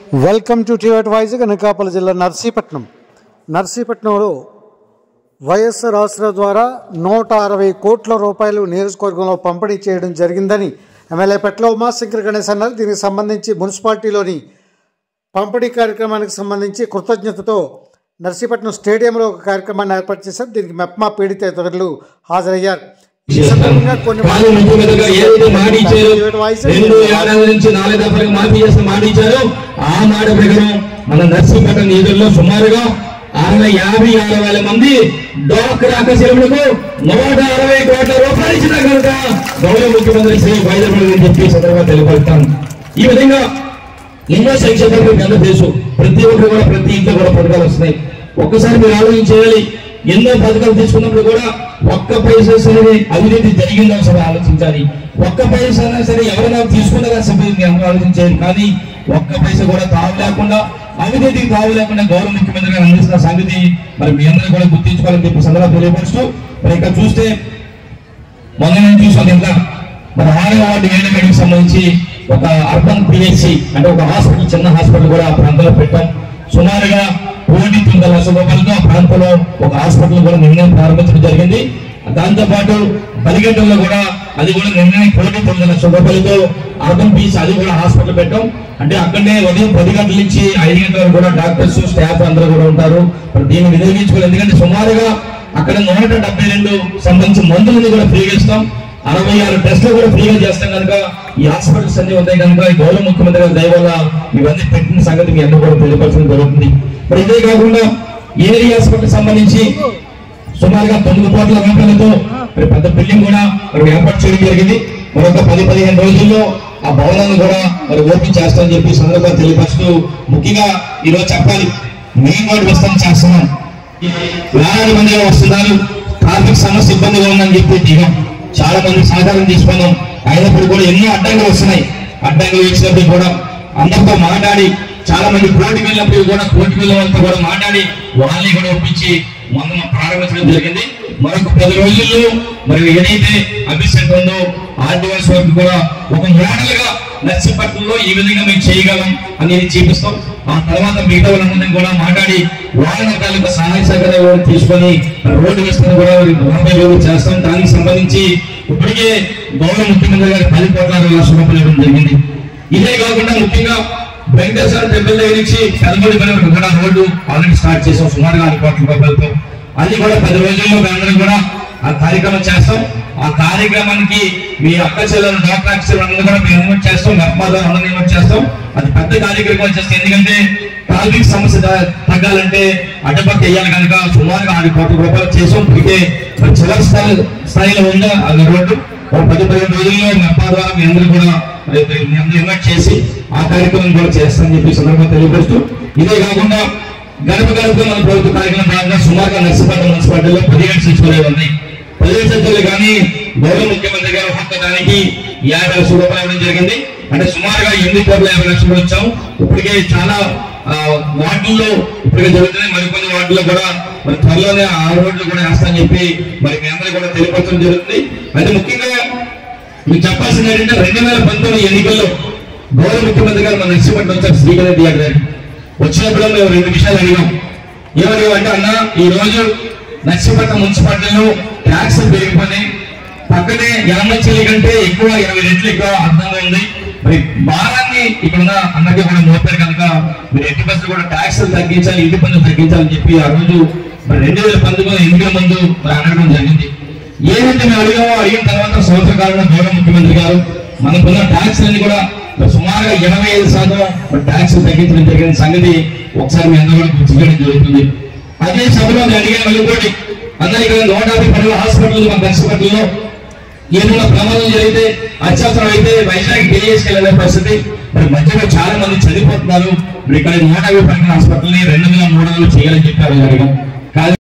Welcome to TV Vizag. Anakapalli జిల్లా నర్సీపట్నంలో వైఎస్ఆర్ ఆసరా ద్వారా 160 కోట్ల రూపాయలు నియోజకవర్గంలో పంపిణీ చేయడం జరిగిందని ఎమ్మెల్యే పెట్ల ఉమాశంకర్ గణేష్ అన్నారు. దీనికి సంబంధించి మున్సిపాలిటీలోని పంపిణీ కార్యక్రమానికి సంబంధించి కృతజ్ఞతతో నర్సీపట్నం స్టేడియంలో ఒక కార్యక్రమాన్ని ఏర్పాటు చేశారు. దీనికి మెప్మా పీడితేతరులు హాజరయ్యారు. నర్సీపట్నం నిధుల్లో సుమారుగా 56,000 మంది డ్వాక్రా కసీలకు 160 కోట్ల రూపాయలు ఇచ్చిన కనుక గౌరవ ముఖ్యమంత్రి శ్రీ వైద్యులు చెప్పి సందర్భంగా తెలియపడతాను. ఈ విధంగా ఎన్నో సంక్షేమ పథకాలు తెలుసు. ప్రతి ఒక్కరు కూడా ప్రతి ఇంట్లో కూడా పథకాలు వస్తున్నాయి. ఒక్కసారి మీరు ఆలోచన చేయాలి. ఎన్నో పథకాలు తీసుకున్నప్పుడు కూడా ఒక్క పైసా సరే అవినీతి జరిగిందో సరే ఆలోచించాలి. ఒక్క పైసా సరే ఎవరైనా తీసుకున్నారా సభ్యులు ఆలోచించాలి. కానీ ఒక్క పైసా కూడా తావు లేకుండా అవినీతికి తావు లేకుండా గౌరవ ముఖ్యమంత్రి గారు అందిస్తున్న సంగతి మరి మీ అందరూ కూడా గుర్తించుకోవాలని చెప్పి సందర్భంగా తెలియపరుస్తూ మరి ఇక్కడ చూస్తే మొన్న నేను చూసాను. ఇంకా మరి 6వ వార్డు ఏడమేడికి సంబంధించి ఒక అర్బన్ పిహెచ్సి అంటే ఒక హాస్పిటల్, చిన్న హాస్పిటల్ కూడా ఆ ప్రాంతంలో పెట్టాం. సుమారుగా 1.9 లక్షల రూపాయలతో ఆ ప్రాంతంలో ఒక హాస్పిటల్ కూడా నిర్ణయం ప్రారంభించడం జరిగింది. దాంతోపాటు బలిగడ్డల్లో కూడా అది కూడా నిర్ణయం 1.9 లక్షల రూపాయలతో అర్బన్ పిహెచ్సి అది కూడా హాస్పిటల్ పెట్టాం. అంటే అక్కడనే ఉదయం 10 గంటల నుంచి 5 గంటల వరకు కూడా డాక్టర్స్, స్టాఫ్ అందరూ కూడా ఉంటారు. దీన్ని వినియోగించుకోవాలి. ఎందుకంటే సుమారుగా అక్కడ 172 సంబంధించిన మందులను కూడా ఫ్రీగా ఇస్తాం. 66 టెస్టులు కూడా ఫ్రీగా చేస్తాం కనుక ఈ హాస్పిటల్స్ అన్ని ఉంటాయి కనుక ఈ గౌరవ ముఖ్యమంత్రి గారి దయ వల్ల ఇవన్నీ పెట్టిన సంగతి మీ అందరూ కూడా తెలియపరచడం జరుగుతుంది. మరి ఇదే కాకుండా ఏరియా హాస్పిటల్ సంబంధించి సుమారుగా 9 కోట్ల రూపాయలతో మరి పెద్ద బిల్డింగ్ కూడా మరి ఏర్పాటు చేయడం జరిగింది. మరొక 10-15 రోజుల్లో ఆ భవనాన్ని కూడా మరి ఓపెన్ చేస్తామని చెప్పి సందర్భంగా తెలియపరుస్తూ ముఖ్యంగా ఈరోజు చెప్పాలి, మెయిన్ రోడ్ విస్తరణ చేస్తున్నాం. వేలాది మంది వస్తున్నారు. ట్రాఫిక్ సమస్య ఇబ్బందిగా ఉందని చెప్పి దిగాం. చాలా మంది సహకారం తీసుకున్నాం. అయినప్పుడు కూడా ఎన్నో అడ్డంకులు వస్తున్నాయి. అడ్డంకులు వచ్చినప్పుడు కూడా అందరితో మాట్లాడి చాలా మంది కోర్టుకు వెళ్ళినప్పుడు కూడా కోర్టుకు వెళ్ళిన వాళ్ళతో కూడా మాట్లాడి వాళ్ళని కూడా ఒప్పించి మనం ప్రారంభించడం జరిగింది. మరొక 10 రోజుల్లో మరి ఏదైతే అభిషేక్ ఉందో ఆర్డివైస్ వరకు కూడా ఒక మోడల్గా నర్సీపట్నంలో ఈ విధంగా మేము చేయగలం అనేది చూపిస్తాం. ఆ తర్వాత మిగతా వాళ్ళందరినీ కూడా మాట్లాడి వాళ్ళ రకాల సహాయ సహకారాలు తీసుకొని రోడ్డు విస్తరణ కూడా 40 రోజులు చేస్తాం. దానికి సంబంధించి ఇప్పటికే గౌరవ ముఖ్యమంత్రి గారి 10 కోట్ల లక్షల రూపాయలు ఇవ్వడం జరిగింది. ఇదే కాకుండా ముఖ్యంగా వెంకటేశ్వర టెంపుల్ దగ్గర నుంచి కలమూడి వరకు కూడా రోడ్డు ఆల్రెడీ స్టార్ట్ చేసాం సుమారుగా 6 కోట్ల రూపాయలతో. అది కూడా 10 రోజుల్లో మేమందరం కూడా ఆ కార్యక్రమం చేస్తాం. ఆ కార్యక్రమానికి మీ అక్క చెల్లెలు, డాక్టర్ అక్క చెల్లెలు కూడా మేము ఇన్వైట్ చేస్తాం. మెప్మాలో అందరినీ ఇన్వైట్ చేస్తాం. అది పెద్ద కార్యక్రమం చేస్తాం. ఎందుకంటే ట్రాఫిక్ సమస్య తగ్గాలంటే అడ్డపక్క వేయాలి కనుక సుమారుగా 6 కోట్ల రూపాయలు చేసాం. ఇప్పటికే చివరి స్థాయిలో ఉందా అది రోడ్డు. 10-15 రోజుల్లో మెప్పా ద్వారా మీ అందరూ కూడా మీ అందరూ ఇన్వైట్ చేసి ఆ కార్యక్రమం కూడా చేస్తామని చెప్పి సందర్భంగా తెలియపరుస్తూ ఇదే కాకుండా గడప గడప మన ప్రభుత్వ కార్యక్రమం భాగంగా సుమారుగా నర్సీపట్నం మున్సిపాలిటీలో 17 సచివాలయాలు ఉన్నాయి. 17 సచివాలయాలు కానీ గౌరవ ముఖ్యమంత్రి గారు ఒక్కొక్కదానికి 50 లక్షల రూపాయలు ఇవ్వడం జరిగింది. అంటే సుమారుగా 8,50 లక్షలు వచ్చాం. ఇప్పటికే చాలా వార్డుల్లో ఇప్పటికే జరుగుతున్నాయి. మరికొన్ని వార్డుల్లో కూడా మరి త్వరలోనే ఆ రోడ్లు కూడా వేస్తామని చెప్పి మరి మీ అందరూ కూడా తెలియపరచడం జరుగుతుంది. అయితే ముఖ్యంగా మీకు చెప్పాల్సింది ఏంటంటే 2019 ఎన్నికల్లో గౌరవ ముఖ్యమంత్రి గారు మన నర్సీపట్నం వచ్చారు. శ్రీకర్ రెడ్డి గారు వచ్చినప్పుడు మేము 2 విషయాలు అడిగాం. ఏమడిగామంటే అన్న, ఈ రోజు నర్సీపట్నం మున్సిపాలిటీలో ట్యాక్స్ పెరిగిపోయినాయి. పక్కనే ఎలమంచిలి కంటే ఎక్కువ 20 రెట్లు ఎక్కువ అర్థంగా ఉంది. మరి భారాన్ని ఇక్కడున్న అందరికీ కూడా మోపారు కనుక మీరు ఎట్టి బస్సులు కూడా ట్యాక్స్ తగ్గించాలి, ఇంటి పన్ను తగ్గించాలని చెప్పి ఆ రోజు మరి 2019 ఎన్నికల ముందు మరి అడగడం జరిగింది. ఏదైతే మేము అడిగిన తర్వాత సంవత్సర కాలంలో గౌరవ ముఖ్యమంత్రి గారు మనకున్న ట్యాక్స్ అన్ని కూడా సుమారుగా 85% ట్యాక్స్ తగ్గించడం జరిగిన సంగతి ఒకసారి మీ అందరూ కూడా గుర్తించడం జరుగుతుంది. అదే సభలో అడిగాను ఇంకోటి, అందరికీ 150 పనుల హాస్పిటల్ మన నర్సీపట్నంలో ఏదైనా ప్రమాదం జరిగితే అత్యవసరం అయితే వైజాగ్ తెలియజేసుకెళ్లే పరిస్థితి. మరి మధ్యలో చాలా మంది చనిపోతున్నారు. మరి ఇక్కడ 150 పనుల హాస్పిటల్ని 200-300 చేయాలని చెప్పి అడిగాం.